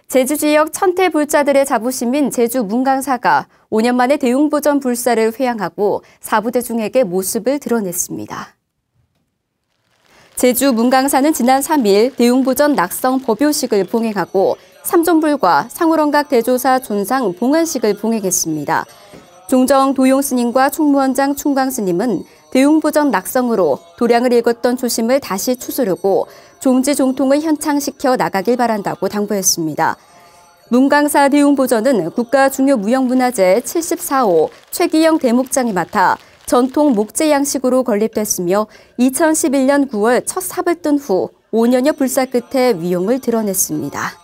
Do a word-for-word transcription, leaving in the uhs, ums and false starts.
제주 지역 천태 불자들의 자부심인 제주 문강사가 오 년 만에 대웅보전 불사를 회양하고 사부대중에게 모습을 드러냈습니다. 제주 문강사는 지난 삼 일 대웅보전 낙성 법요식을 봉행하고 삼존불과 상우렁각 대조사 존상 봉안식을 봉행했습니다. 종정 도용스님과 충무원장 충광스님은 대웅보전 낙성으로 도량을 읽었던 초심을 다시 추스르고 종지 종통을 현창시켜 나가길 바란다고 당부했습니다. 문강사 대웅보전은 국가중요무형문화재 칠십사 호 최기영 대목장이 맡아 전통 목재 양식으로 건립됐으며 이천십일 년 구월 첫 삽을 뜬 후 오 년여 불사 끝에 위용을 드러냈습니다.